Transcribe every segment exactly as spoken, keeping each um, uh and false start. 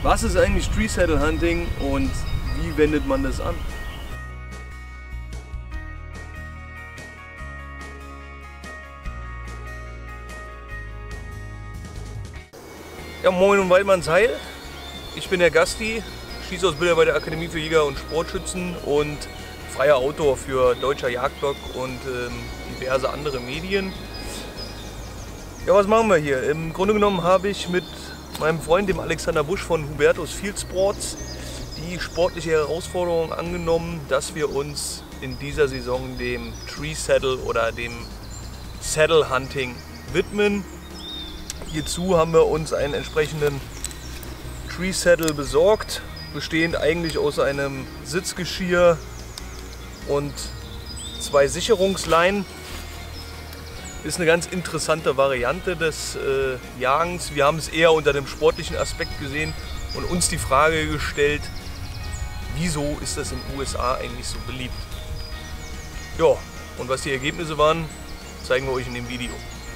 Was ist eigentlich Tree Saddle Hunting und wie wendet man das an? Ja, moin und Weidmanns Heil. Ich bin der Gasti, Schießausbilder bei der Akademie für Jäger und Sportschützen und freier Autor für Deutscher Jagdblog und ähm, diverse andere Medien. Ja, was machen wir hier? Im Grunde genommen habe ich mit meinem Freund, dem Alexander Busch von Hubertus Field Sports, die sportliche Herausforderung angenommen, dass wir uns in dieser Saison dem Tree Saddle oder dem Saddle Hunting widmen. Hierzu haben wir uns einen entsprechenden Tree Saddle besorgt, bestehend eigentlich aus einem Sitzgeschirr und zwei Sicherungsleinen. Ist eine ganz interessante Variante des äh, Jagens. Wir haben es eher unter dem sportlichen Aspekt gesehen und uns die Frage gestellt, wieso ist das in den U S A eigentlich so beliebt? Ja, und was die Ergebnisse waren, zeigen wir euch in dem Video.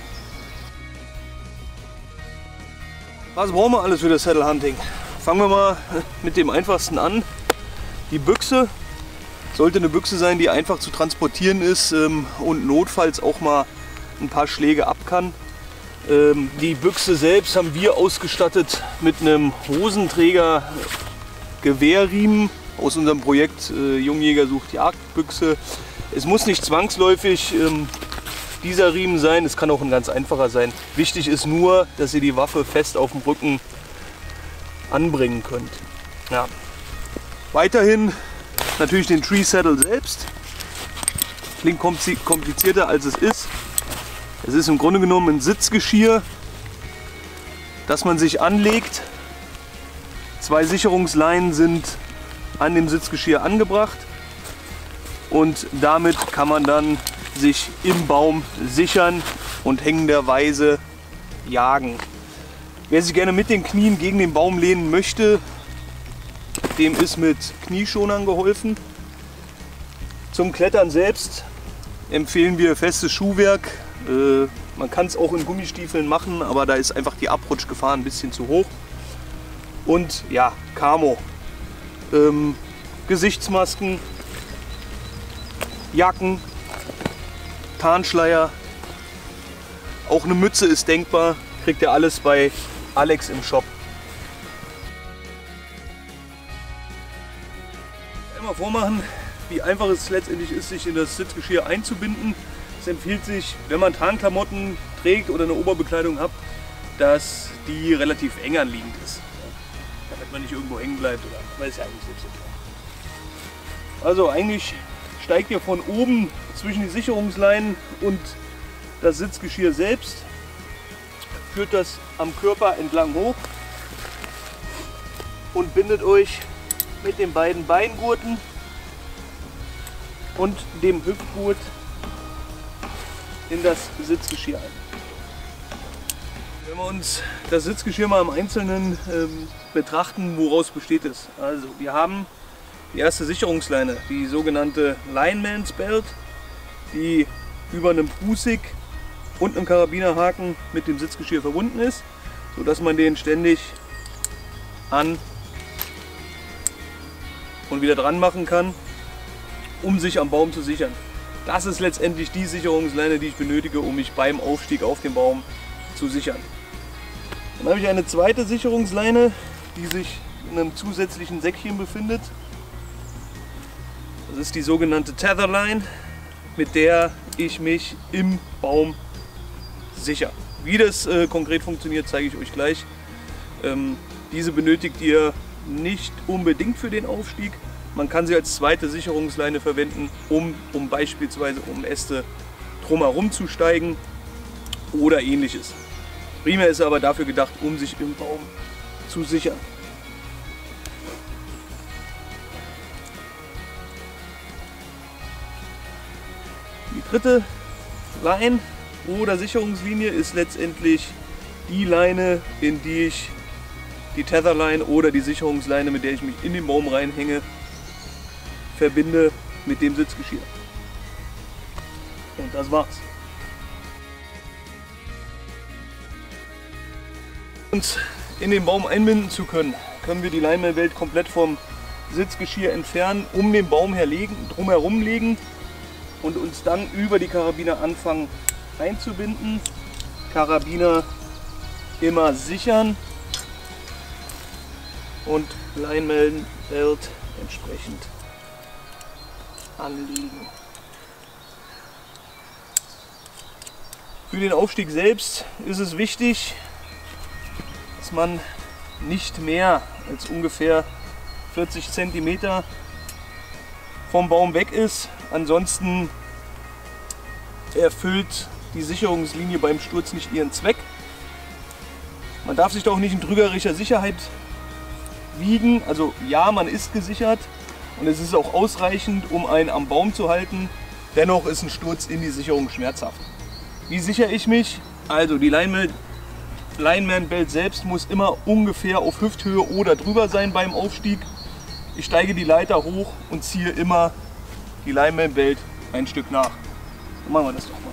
Was brauchen wir alles für das Saddle Hunting? Fangen wir mal mit dem einfachsten an. Die Büchse. Sollte eine Büchse sein, die einfach zu transportieren ist ähm, und notfalls auch mal ein paar Schläge ab kann. Ähm, die Büchse selbst haben wir ausgestattet mit einem Hosenträger Gewehrriemen aus unserem Projekt äh, Jungjäger sucht Jagdbüchse. Es muss nicht zwangsläufig ähm, dieser Riemen sein, es kann auch ein ganz einfacher sein. Wichtig ist nur, dass ihr die Waffe fest auf dem Rücken anbringen könnt. Ja. Weiterhin natürlich den Tree Saddle selbst. Klingt komplizierter als es ist. Es ist im Grunde genommen ein Sitzgeschirr, das man sich anlegt. Zwei Sicherungsleinen sind an dem Sitzgeschirr angebracht und damit kann man dann sich im Baum sichern und hängenderweise jagen. Wer sich gerne mit den Knien gegen den Baum lehnen möchte, dem ist mit Knieschonern geholfen. Zum Klettern selbst empfehlen wir festes Schuhwerk. Äh, man kann es auch in Gummistiefeln machen, aber da ist einfach die Abrutschgefahr ein bisschen zu hoch. Und ja, Camo. Ähm, Gesichtsmasken, Jacken, Tarnschleier, auch eine Mütze ist denkbar, kriegt ihr alles bei Alex im Shop. Einmal vormachen, wie einfach es letztendlich ist, sich in das Sitzgeschirr einzubinden. Es empfiehlt sich, wenn man Tarnklamotten trägt oder eine Oberbekleidung hat, dass die relativ eng anliegend ist, damit man nicht irgendwo hängen bleibt oder weil es ja eigentlich selbst so. Also eigentlich steigt ihr von oben zwischen die Sicherungsleinen und das Sitzgeschirr selbst, führt das am Körper entlang hoch und bindet euch mit den beiden Beingurten und dem Hüftgurt in das Sitzgeschirr ein. Wenn wir uns das Sitzgeschirr mal im Einzelnen ähm, betrachten, woraus besteht es? Also wir haben die erste Sicherungsleine, die sogenannte Lineman's Belt, die über einem Pusik und einem Karabinerhaken mit dem Sitzgeschirr verbunden ist, sodass man den ständig an und wieder dran machen kann, um sich am Baum zu sichern. Das ist letztendlich die Sicherungsleine, die ich benötige, um mich beim Aufstieg auf den Baum zu sichern. Dann habe ich eine zweite Sicherungsleine, die sich in einem zusätzlichen Säckchen befindet. Das ist die sogenannte Tetherline, mit der ich mich im Baum sichere. Wie das äh, konkret funktioniert, zeige ich euch gleich. Ähm, diese benötigt ihr nicht unbedingt für den Aufstieg. Man kann sie als zweite Sicherungsleine verwenden, um, um beispielsweise um Äste drumherum zu steigen oder ähnliches. Primär ist aber dafür gedacht, um sich im Baum zu sichern. Die dritte Line oder Sicherungslinie ist letztendlich die Leine, in die ich die Tetherline oder die Sicherungsleine, mit der ich mich in den Baum reinhänge, verbinde mit dem Sitzgeschirr. Und das war's. Uns in den Baum einbinden zu können, können wir die Leinwand komplett vom Sitzgeschirr entfernen, um den Baum herlegen, drumherum legen und uns dann über die Karabiner anfangen einzubinden. Karabiner immer sichern und Leinwand entsprechend anlegen. Für den Aufstieg selbst ist es wichtig, dass man nicht mehr als ungefähr vierzig Zentimeter vom Baum weg ist. Ansonsten erfüllt die Sicherungslinie beim Sturz nicht ihren Zweck. Man darf sich doch nicht in trügerischer Sicherheit wiegen. Also ja, man ist gesichert und es ist auch ausreichend, um einen am Baum zu halten. Dennoch ist ein Sturz in die Sicherung schmerzhaft. Wie sichere ich mich? Also die Lineman-Belt selbst muss immer ungefähr auf Hüfthöhe oder drüber sein beim Aufstieg. Ich steige die Leiter hoch und ziehe immer die Lineman-Belt ein Stück nach. Dann machen wir das doch mal.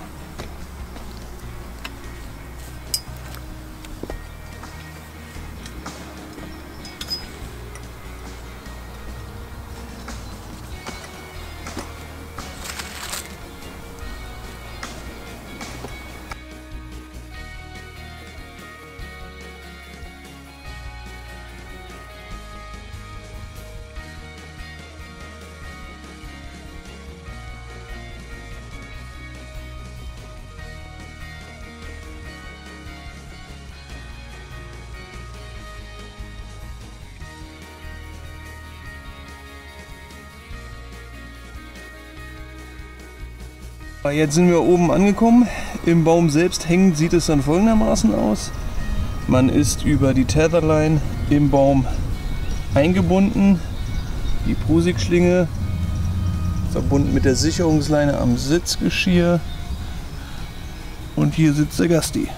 Jetzt sind wir oben angekommen. Im Baum selbst hängend sieht es dann folgendermaßen aus. Man ist über die Tetherline im Baum eingebunden. Die Prusik-Schlinge verbunden mit der Sicherungsleine am Sitzgeschirr. Und hier sitzt der Gasti.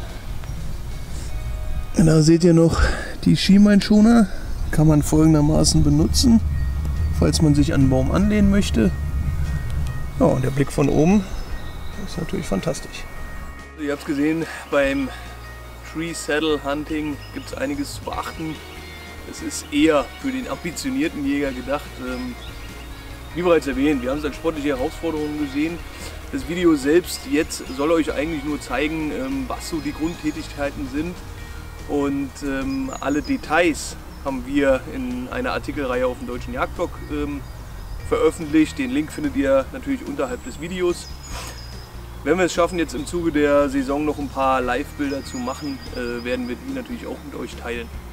Da seht ihr noch die Schienbeinschoner. Kann man folgendermaßen benutzen, falls man sich an den Baum anlehnen möchte. Ja, und der Blick von oben ist natürlich fantastisch. Ihr habt es gesehen, beim Tree Saddle Hunting gibt es einiges zu beachten. Es ist eher für den ambitionierten Jäger gedacht. Ähm, wie bereits erwähnt, wir haben es als sportliche Herausforderung gesehen. Das Video selbst jetzt soll euch eigentlich nur zeigen, ähm, was so die Grundtätigkeiten sind. Und ähm, alle Details haben wir in einer Artikelreihe auf dem Deutschen Jagdblog ähm, veröffentlicht. Den Link findet ihr natürlich unterhalb des Videos. Wenn wir es schaffen, jetzt im Zuge der Saison noch ein paar Live-Bilder zu machen, äh, werden wir die natürlich auch mit euch teilen.